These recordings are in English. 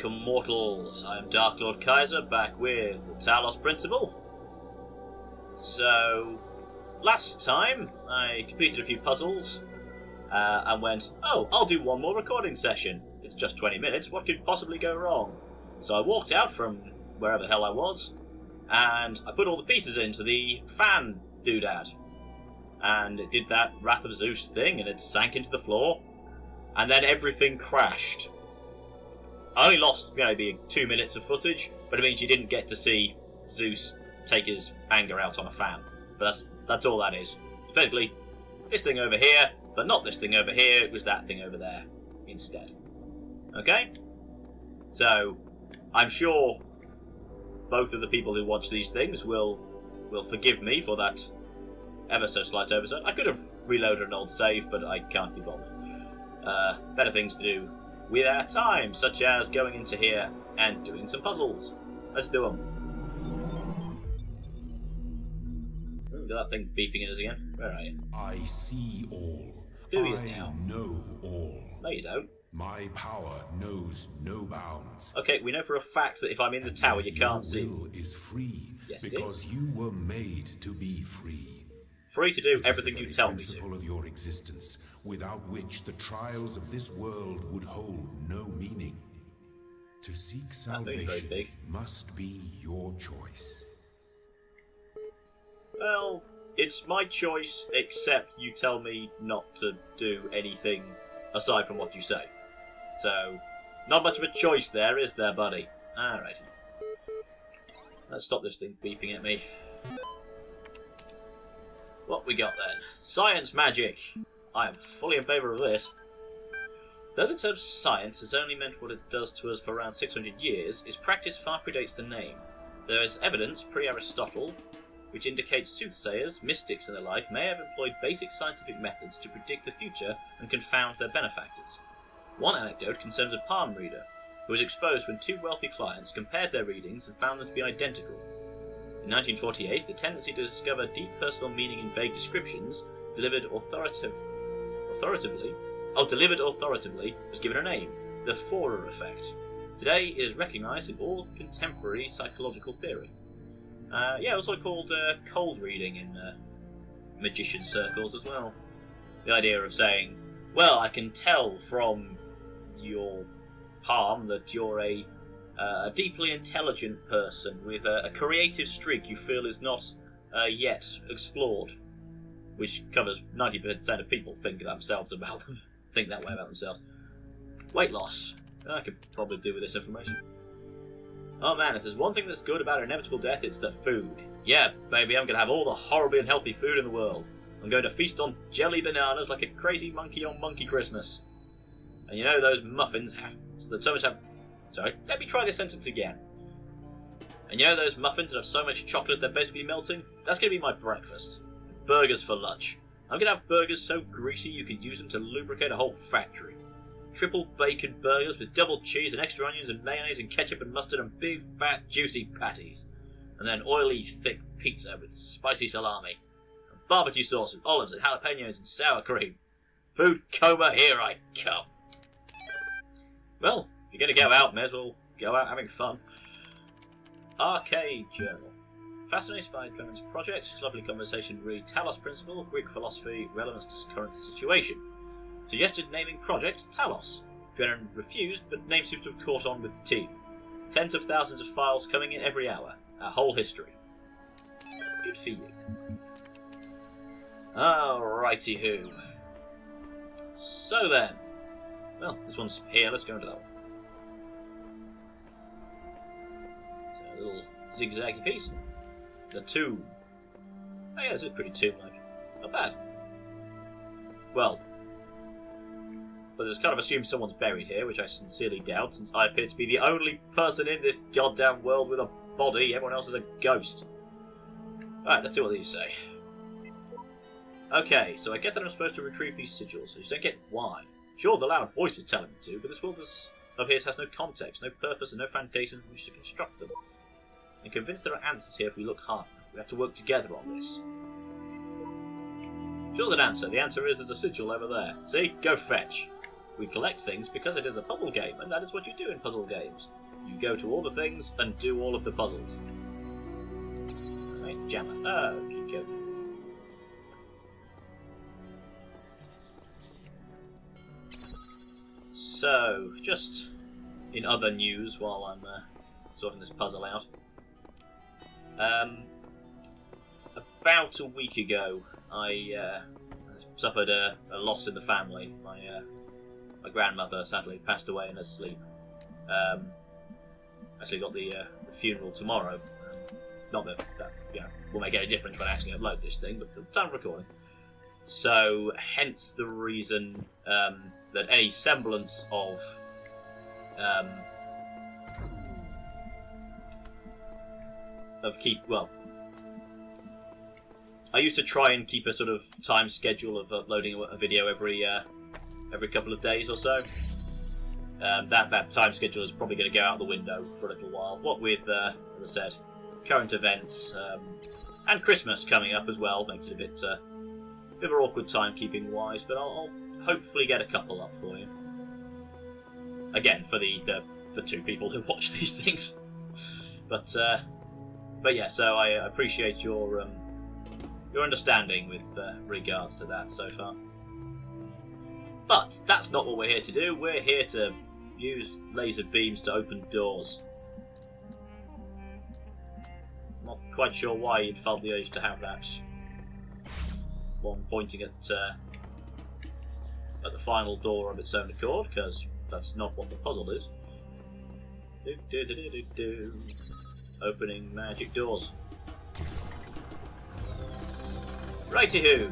Welcome, mortals. I am Darklord Kaiser, back with the Talos Principle. So, last time I completed a few puzzles and went, oh, I'll do one more recording session. It's just 20 minutes, what could possibly go wrong? So I walked out from wherever the hell I was, and I put all the pieces into the fan doodad. And it did that Wrath of Zeus thing, and it sank into the floor, and then everything crashed. I only lost maybe 2 minutes of footage, but it means you didn't get to see Zeus take his anger out on a fan. But that's all that is. It's basically this thing over here, but not this thing over here, it was that thing over there instead. Okay? So, I'm sure both of the people who watch these things will forgive me for that ever so slight oversight. I could have reloaded an old save, but I can't be bothered. Better things to do with our time, such as going into here and doing some puzzles. Let's do them. Ooh, got that thing beeping at us again. Where are you? I see all. Do you now? I know all. No, you don't. My power knows no bounds. Okay, we know for a fact that if I'm in the tower, you can't see. Your will is free. Yes, it because is. you were made to be free. Free to do It everything is you the tell very me to. principle of your existence, without which the trials of this world would hold no meaning. To seek thing's very salvation big. must be your choice. Well, it's my choice, except you tell me not to do anything aside from what you say. So, not much of a choice there, is there, buddy? Alrighty. Let's stop this thing beeping at me. What we got then? Science magic! I am fully in favour of this. Though the term science has only meant what it does to us for around 600 years, its practice far predates the name. There is evidence, pre-Aristotle, which indicates soothsayers, mystics and the like may have employed basic scientific methods to predict the future and confound their benefactors. One anecdote concerns a palm reader, who was exposed when two wealthy clients compared their readings and found them to be identical. In 1948, the tendency to discover deep personal meaning in vague descriptions, delivered authoritatively, was given a name, the Forer effect. Today it is recognised in all contemporary psychological theory. Also called cold reading in magician circles as well. The idea of saying, well, I can tell from your palm that you're a deeply intelligent person with a creative streak you feel is not yet explored, which covers 90% of people think that way about themselves. Weight loss. I could probably do with this information. Oh man, if there's one thing that's good about inevitable death, it's the food. Yeah, baby, I'm going to have all the horribly unhealthy food in the world. I'm going to feast on jelly bananas like a crazy monkey on Monkey Christmas. And you know those muffins that so much have... Sorry, let me try this sentence again. And you know those muffins that have so much chocolate they're basically melting? That's going to be my breakfast. Burgers for lunch. I'm going to have burgers so greasy you can use them to lubricate a whole factory. Triple bacon burgers with double cheese and extra onions and mayonnaise and ketchup and mustard and big, fat, juicy patties. And then oily, thick pizza with spicy salami. And barbecue sauce with olives and jalapenos and sour cream. Food coma, here I come. Well, if you're going to go out, may as well go out having fun. Arcade Journal. Fascinated by Drenan's project, lovely conversation, read Talos Principle, Greek philosophy, relevance to current situation. Suggested naming project Talos. Drennan refused, but name seems to have caught on with the team. Tens of thousands of files coming in every hour. Our whole history. Good for you. Alrighty who. So then. Well, this one's here, let's go into that one. So a little zigzaggy piece. The tomb. Oh yeah, this is pretty tomb-like. Not bad. Well, but it's kind of assumed someone's buried here, which I sincerely doubt, since I appear to be the only person in this goddamn world with a body. Everyone else is a ghost. Alright, let's see what these say. Okay, so I get that I'm supposed to retrieve these sigils. I just don't get why. Sure, the loud voice is telling me to, but this world of his has no context, no purpose, and no foundation from which to construct them. I'm convinced there are answers here if we look hard enough. We have to work together on this. Sure, the answer. The answer is there's a sigil over there. See? Go fetch. We collect things because it is a puzzle game, and that is what you do in puzzle games. You go to all the things and do all of the puzzles. Right, jammer. Oh, keep going. So, just in other news while I'm sorting this puzzle out. About a week ago, I suffered a loss in the family. My grandmother sadly passed away in her sleep. Actually got the funeral tomorrow. Not that will make any difference when I actually upload this thing, but the time of recording. So, hence the reason that any semblance of I used to try and keep a sort of time schedule of uploading a video every couple of days or so. That time schedule is probably going to go out the window for a little while. What with, as I said, current events and Christmas coming up as well, makes it a bit of an awkward timekeeping wise. But I'll hopefully get a couple up for you. Again, for the two people who watch these things. But yeah, so I appreciate your understanding with regards to that so far. But that's not what we're here to do. We're here to use laser beams to open doors. Not quite sure why you'd felt the urge to have that one pointing at the final door of its own accord, because that's not what the puzzle is. Opening magic doors. Righty-hoo!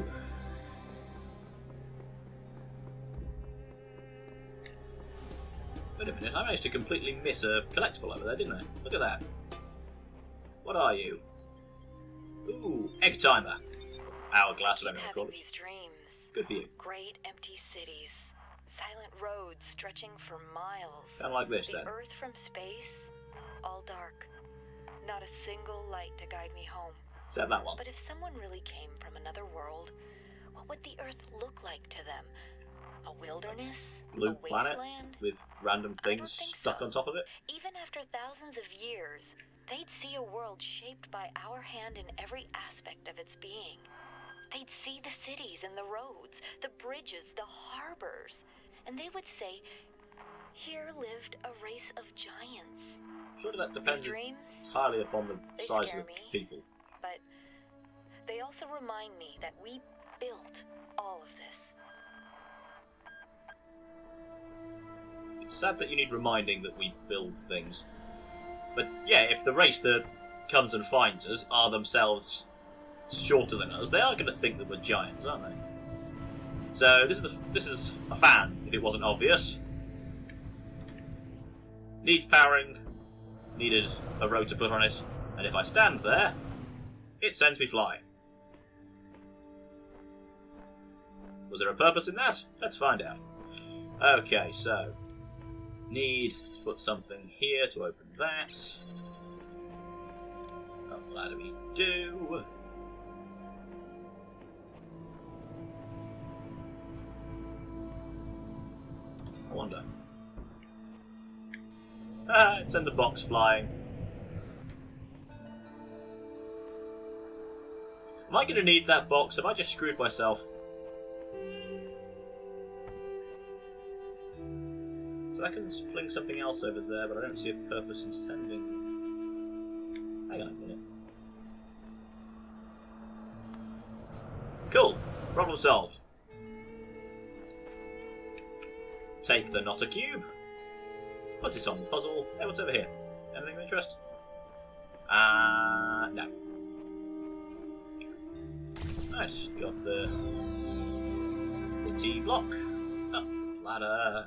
Wait a minute, I managed to completely miss a collectible over there, didn't I? Look at that. What are you? Ooh, egg timer. Hourglass, whatever you call it. These dreams. Good for you. Great empty cities. Silent roads stretching for miles. Kind of like this, then. The Earth from space, all dark. Not a single light to guide me home. Except that one. But if someone really came from another world, what would the Earth look like to them? A wilderness? Blue a planet wasteland? with random things stuck on top of it? Even after thousands of years, they'd see a world shaped by our hand in every aspect of its being. They'd see the cities and the roads, the bridges, the harbors, and they would say, here lived a race of giants. Surely that depends dreams, entirely upon the size of the people. But they also remind me that we built all of this. It's sad that you need reminding that we build things. But yeah, if the race that comes and finds us are themselves shorter than us, they are going to think that we're giants, aren't they? So this is a fan, if it wasn't obvious. Needs powering, needed a road to put on it, and if I stand there, it sends me flying. Was there a purpose in that? Let's find out. Okay, so need to put something here to open that. Oh, glad we do. I wonder. Ah, it sent the box flying. Am I going to need that box? Have I just screwed myself? So I can fling something else over there, but I don't see a purpose in sending. Hang on a minute. Cool. Problem solved. Take the Not a Cube. Put it on the puzzle. Hey, what's over here? Anything of interest? No. Nice. Got the T block. Oh, ladder.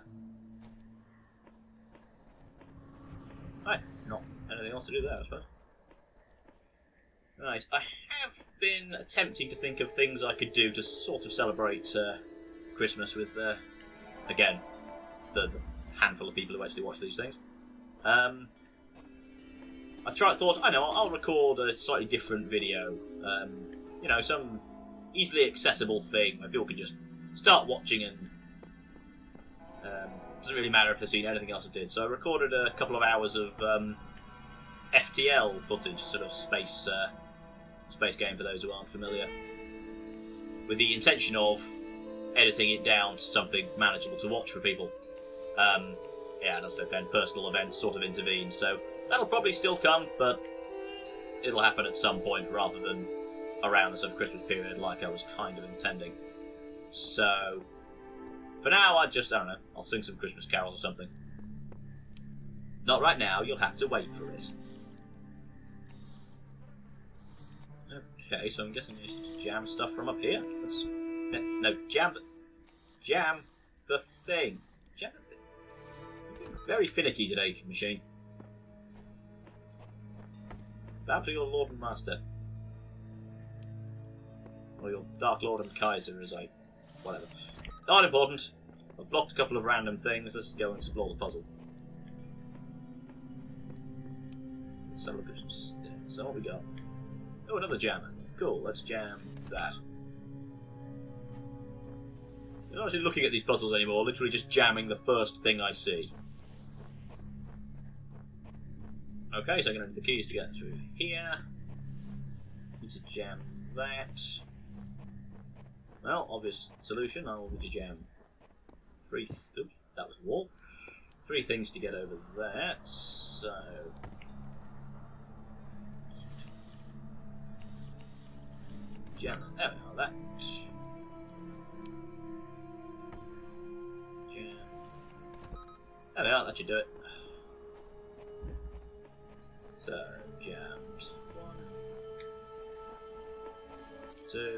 Right, not anything else to do there, I suppose. Right, I have been attempting to think of things I could do to sort of celebrate Christmas with, again, the handful of people who actually watch these things. I thought, I know, I'll record a slightly different video. You know, some easily accessible thing where people can just start watching and doesn't really matter if they've seen anything else I did. So I recorded a couple of hours of FTL footage, sort of space game for those who aren't familiar, with the intention of editing it down to something manageable to watch for people. Yeah, and as I said, then personal events sort of intervene, so that'll probably still come, but it'll happen at some point rather than around the sort of Christmas period like I was kind of intending. So, for now, I don't know, I'll sing some Christmas carols or something. Not right now, you'll have to wait for it. Okay, so I'm guessing I need to jam stuff from up here. No, jam the thing. Jam the thing. You're being very finicky today, machine. Bow to your Lord and Master. Or your Darklord and Kaiser, as I... whatever. Not important. I've blocked a couple of random things. Let's go and explore the puzzle. Let's have a look at some stuff. So what we got? Oh, another jammer. Cool, let's jam that. I'm not actually looking at these puzzles anymore, literally just jamming the first thing I see. Okay, so I'm going to need the keys to get through here. Need to jam that. Well, obvious solution, I will need to jam oops, that was a wall. 3 things to get over that, so... jam, there we are, that. Jam. There we are, that should do it. So, jammed 1, 2,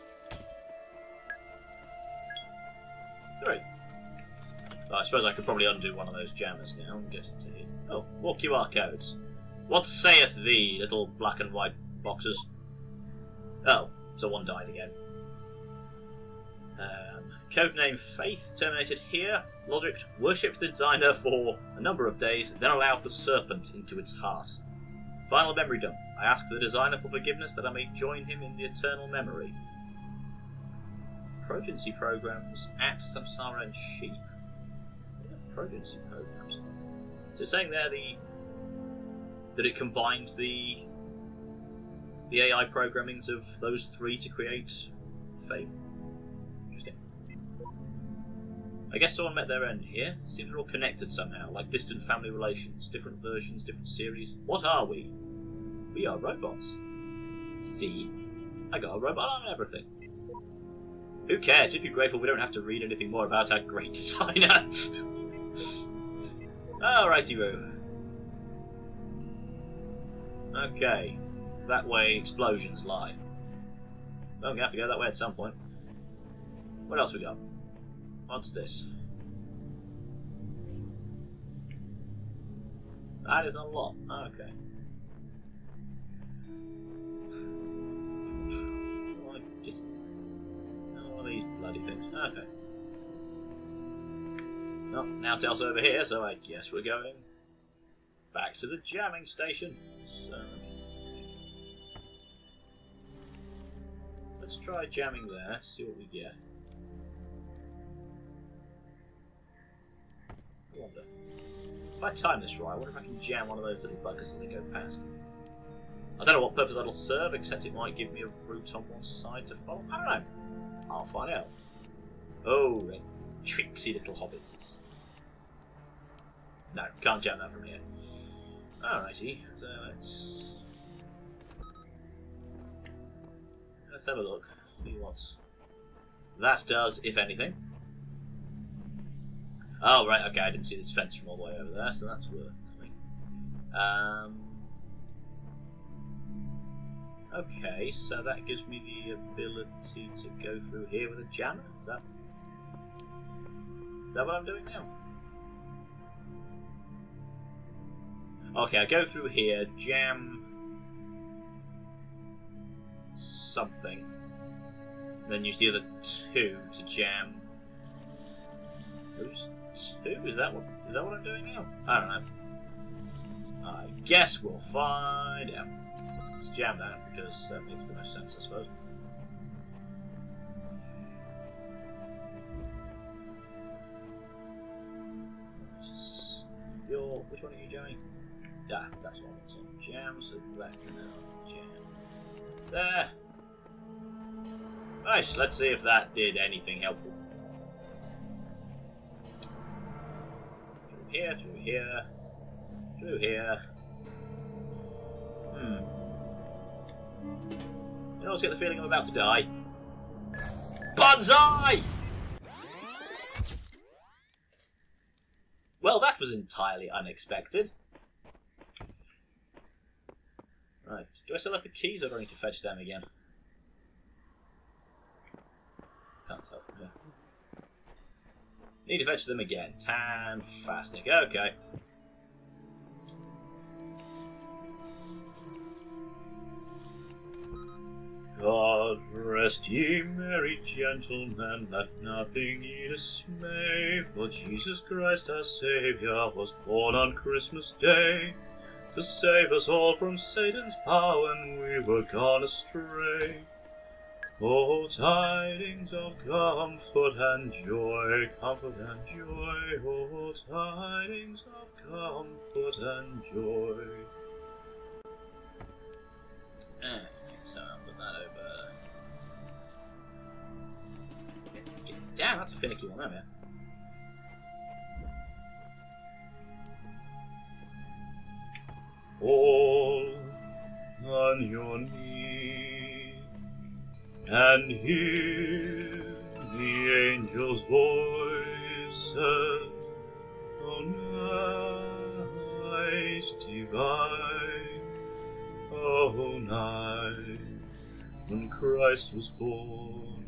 3. So I suppose I could probably undo one of those jammers now and get into here. Oh, more QR codes. What saith thee, little black and white boxes? Oh, so one died again. Codename Faith terminated here. Logic worshipped the designer for a number of days, then allowed the serpent into its heart. Final memory dump. I ask the designer for forgiveness that I may join him in the eternal memory. Progency programs at Samsara and Sheep. What are progency programs? So it's saying there that it combined the AI programmings of those 3 to create Faith. Interesting. I guess someone met their end here. Seems they're all connected somehow, like distant family relations, different versions, different series. What are we? We are robots. See? I got a robot on everything. Who cares? Just be grateful we don't have to read anything more about our great designer. Alrighty-roo. Okay. That way explosions lie. Well, we have to go that way at some point. What else we got? What's this? That is a lot. Okay. What are these bloody things? Okay. Well, now Talos over here, so I guess we're going back to the jamming station. So let's try jamming there, see what we get. I wonder. If I time this right, I wonder if I can jam one of those little buggers as they go past. I don't know what purpose that'll serve, except it might give me a route on one side to follow. I don't know. I'll find out. Oh, the tricksy little hobbits. No, can't jam that from here. Alrighty, so let's have a look, see what that does, if anything. Oh, right, okay, I didn't see this fence from all the way over there, so that's worth nothing. Okay, so that gives me the ability to go through here with a jammer? Is that what I'm doing now? Okay, I go through here, jam something, and then use the other 2 to jam those 2? Is that what I'm doing now? I don't know. I guess we'll find out. Let's jam that because that makes the most sense, I suppose. jams. You're... which one are you jamming? That's what I want. So jam, select, jam. There! Nice, let's see if that did anything helpful. Through here, through here, through here. You know, I always get the feeling I'm about to die. Banzai! Well, that was entirely unexpected. Right, do I still have the keys or do I need to fetch them again? Can't tell from here. Need to fetch them again. Fantastic. Okay. God rest ye merry gentlemen, let nothing ye dismay, for Jesus Christ our Saviour was born on Christmas Day, to save us all from Satan's power when we were gone astray. Oh, tidings of comfort and joy, comfort and joy, oh, tidings of comfort and joy. So I'll put that over. Damn, that's a finicky one, there, man. Fall on your knees and hear the angels' voices. Oh, nice divine, oh, night when Christ was born.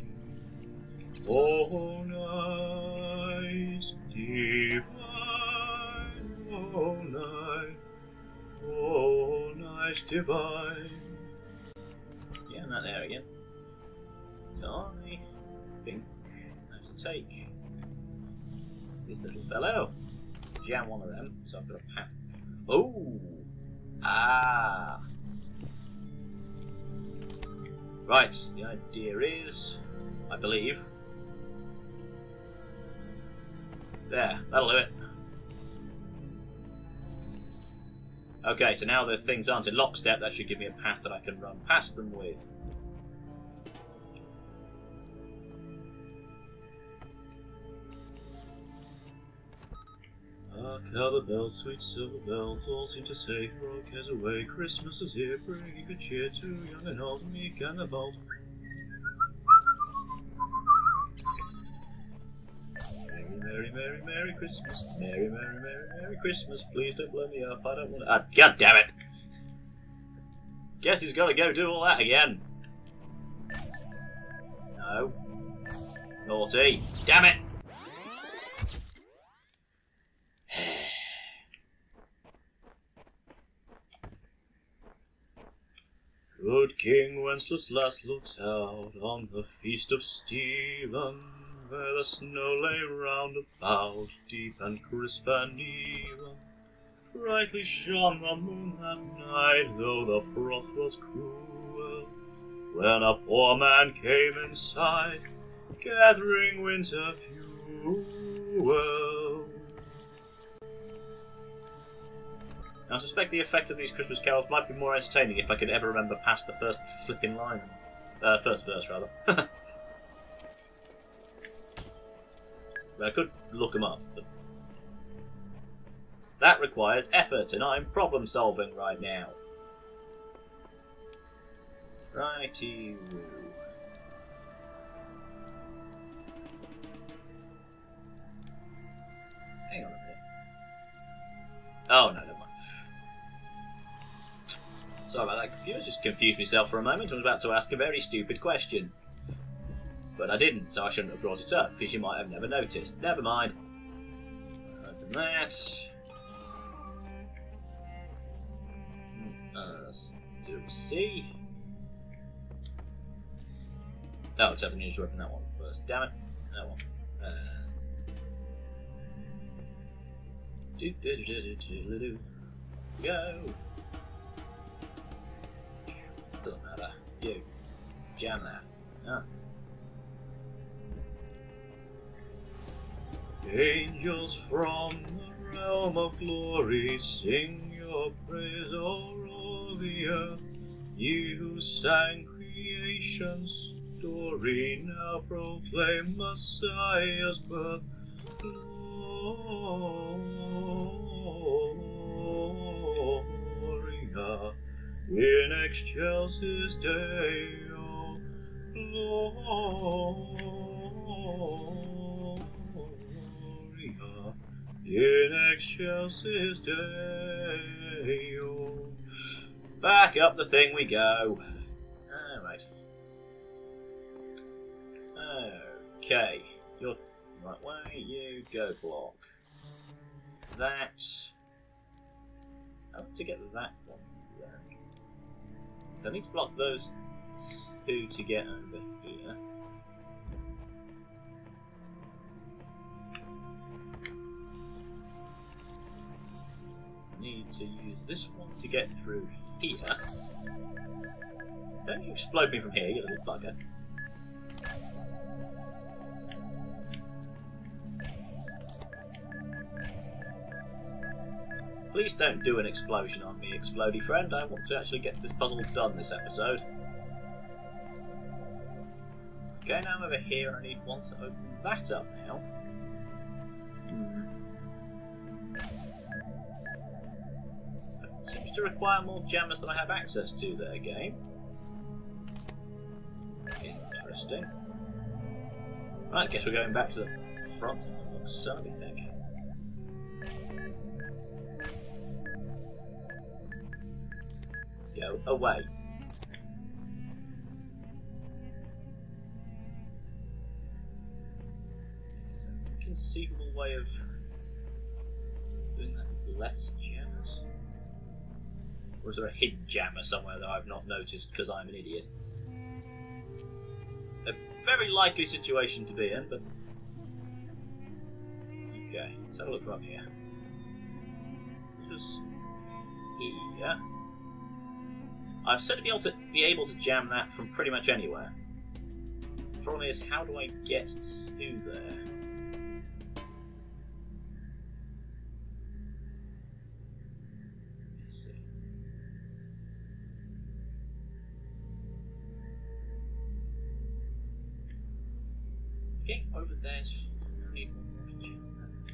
Oh, nice divine, oh, night. Oh, nice divine. Yeah, I'm not there again. So I think I have to take this little fellow, jam one of them, so I've got a path. Oh! Ah! Right, the idea is, I believe. There, that'll do it. Okay, so now the things aren't in lockstep, that should give me a path that I can run past them with. Hark how the bells, sweet silver bells, all seem to say, throw cares away, Christmas is here, bringing good cheer to young and old, meek and the bold. Merry, merry, merry Christmas. Merry, merry, merry, merry Christmas. Please don't blow me up. I don't want to... Ah, God damn it. Guess he's got to go do all that again. No. Naughty. Damn it. Good King Wenceslas looks out on the feast of Stephen, where the snow lay round about, deep and crisp and even. Brightly shone the moon that night, though the frost was cruel, when a poor man came in sight, gathering winter fuel. I suspect the effect of these Christmas carols might be more entertaining if I could ever remember past the first flipping line. First verse, rather. I could look them up, but that requires effort, and I'm problem solving right now. Righty-woo. Hang on a minute. Oh, no, never mind. Sorry about that, computer. Just confused myself for a moment. I was about to ask a very stupid question. But I didn't, so I shouldn't have brought it up, because you might have never noticed. Never mind. Open that. Let's do C. Oh, except I need to open that one first. Damn it. That one. Go. Doesn't matter. You. Jam that. Ah. Angels from the realm of glory, sing your praise o'er all the earth. You who sang creation's story, now proclaim Messiah's birth. Gloria in excelsis Deo, Gloria in excelsis Deo. Back up the thing we go. Alright. Okay. You're the right way. You go block. That. How to get that one there? I need to block those two to get over here. Need to use this one to get through here. Don't you explode me from here, you little bugger. Please don't do an explosion on me, explodey friend. I want to actually get this puzzle done this episode. Okay, now I'm over here and I need one to open that up now. That seems to require more jammers than I have access to there, game. Interesting. Right, guess we're going back to the front. Son of a thing. Go away. Conceivable way of doing that with less jammers? Or is there a hidden jammer somewhere that I've not noticed because I'm an idiot? A very likely situation to be in, but... Okay, let's have a look from here. This was here. I've said to be able to jam that from pretty much anywhere. The problem is, how do I get to there? Let's see. Okay, over there's I need one more to jam that.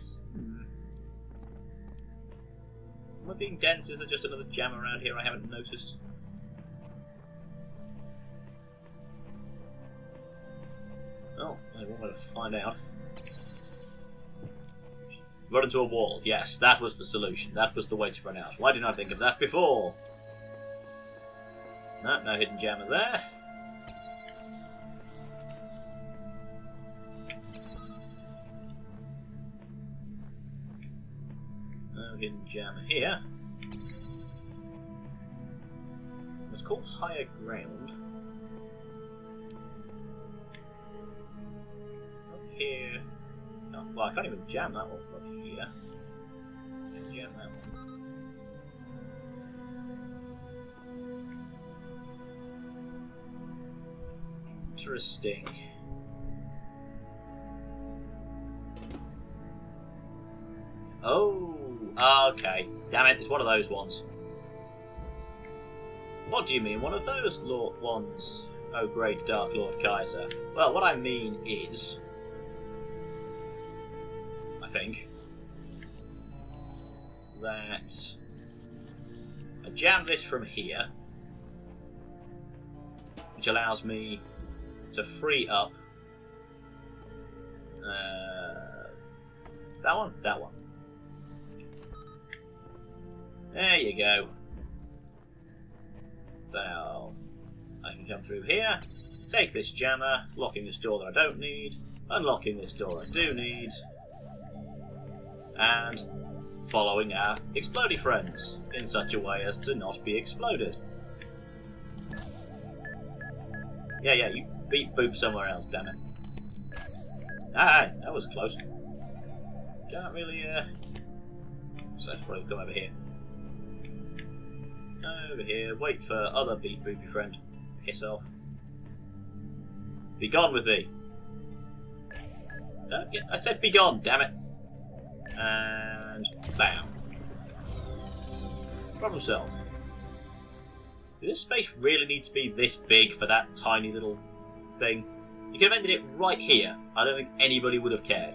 Am I being dense? Is there just another jam around here I haven't noticed? Oh, I wanted to find out. Run into a wall. Yes, that was the solution. That was the way to run out. Why didn't I think of that before? No, no hidden jammer there. No hidden jammer here. It's called higher ground. Here. Oh, well, I can't even jam that one from here. I can jam that one. Interesting. Oh, okay. Damn it, it's one of those ones. What do you mean, one of those ones? Oh, great Darklord Kaiser. Well, what I mean is... I think that I jam this from here, which allows me to free up that one. There you go. So I can come through here, take this jammer, locking this door that I don't need, unlocking this door I do need. And following our explodey friends in such a way as to not be exploded. Yeah, you beat boop somewhere else, damn it. Ah, that was close. Can't really, so let's probably come over here. Over here, wait for other beat boopy friend. Piss off. Be gone with thee. I said be gone, damn it. And bam. Problem solved. Does this space really need to be this big for that tiny little thing? You could have ended it right here. I don't think anybody would have cared.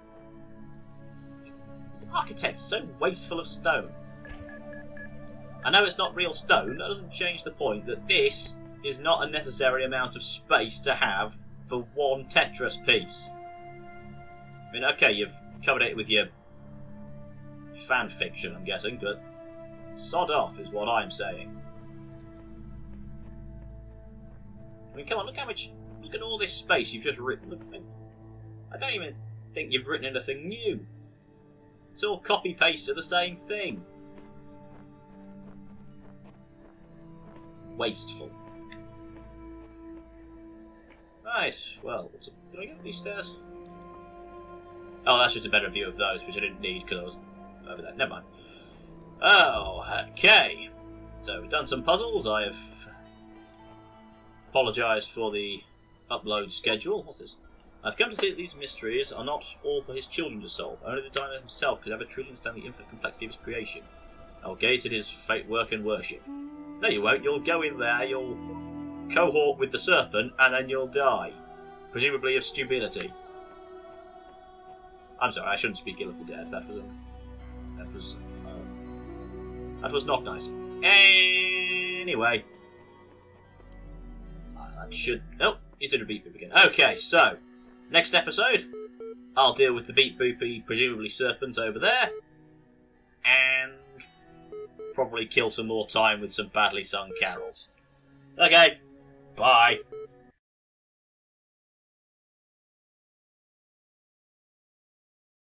This architect is so wasteful of stone. I know it's not real stone, that doesn't change the point that this is not a necessary amount of space to have for one Tetris piece. I mean, okay, you've covered it with your fan fiction, I'm guessing, but sod off is what I'm saying. I mean, come on, look how much... Look at all this space you've just written. Look, I don't even think you've written anything new. It's all copy-paste of the same thing. Wasteful. Right, well, did I get up these stairs? Oh, that's just a better view of those, which I didn't need because I was over there. Never mind. Oh, okay. So we've done some puzzles. I have apologised for the upload schedule. What's this? I've come to see that these mysteries are not all for his children to solve. Only the designer himself could ever truly understand the infinite complexity of his creation. I'll gaze at his fate, work and worship. No, you won't. You'll go in there, you'll cohort with the serpent, and then you'll die. Presumably of stupidity. I'm sorry, I shouldn't speak ill of the dead. That was not nice. Anyway. I should... Nope, you did a beat boop again. Okay, so, next episode, I'll deal with the beat boopy, presumably serpent over there, and probably kill some more time with some badly sung carols. Okay, bye.